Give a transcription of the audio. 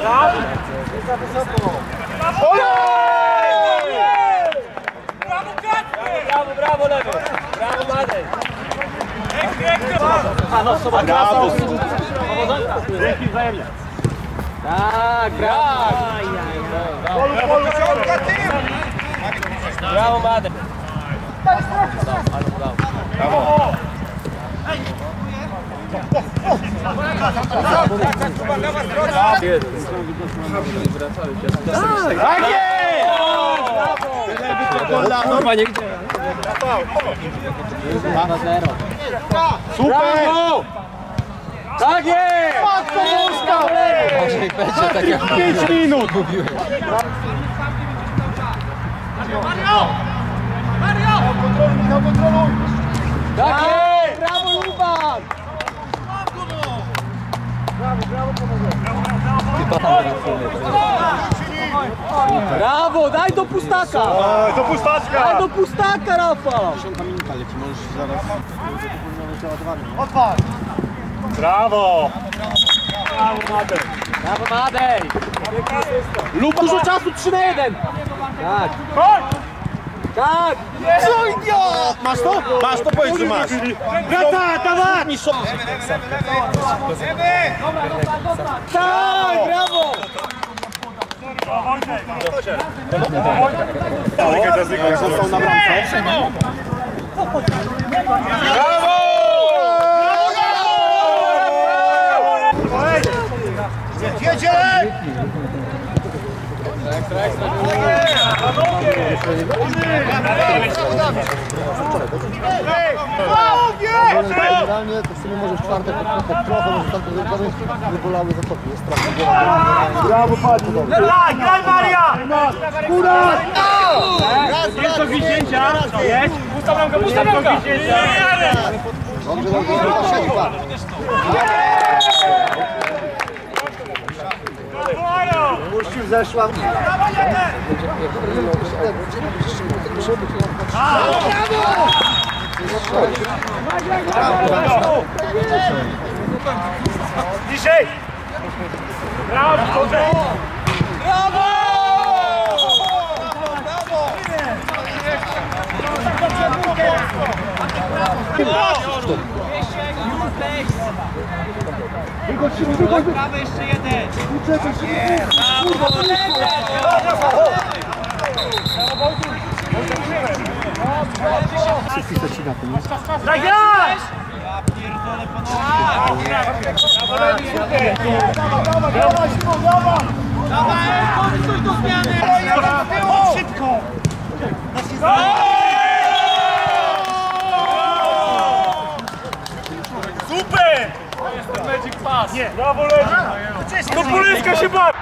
Za wysoko. Brawo, brawo, lewy. Brawo, Madej. Brawo. Dzięki wzajemnie. Tak, brawo. Brawo, Madej. Brawo. Super! Tak jest! Matko Boska! Może i będzie tak jak 5 minut! Mario! Mario! Kontroluj! Tak jest! Brawo, Luban! Brawo, brawo, daj do pustaka! Do pustaczka! Daj do pustaka, Rafał! 10 minuta leci, możesz zaraz... Odpal! Brawo! Brawo, Madej! Brawo, Madej! Luba, dużo czasu, 3 na 1! Tak! Chodź! Tak! Masz to? Masz to, powiedz, że masz! Brata, dawaj! Tak, brawo! Został na bramce. Brawo! Jedzie! Ekstra, ekstra. Generalnie to w sumie może w czwartek trochę, może tam nie bolały zatoki. Jest trochę. Brawo, Padł! Graj, Maria! Góra! Jest do wisięcia! Jest! Pusta bramka! Dobrze, Puścił, zeszła. Dzisiaj! Brawo! Brawo! Prawy jeszcze jeden! Zagraj! Ja pierdolę ponownie! Dawaj, stój do zmiany! Szybko! Super! To jest ten magic pass! Nie! Brawo, Leci! Do Poleska się bawi!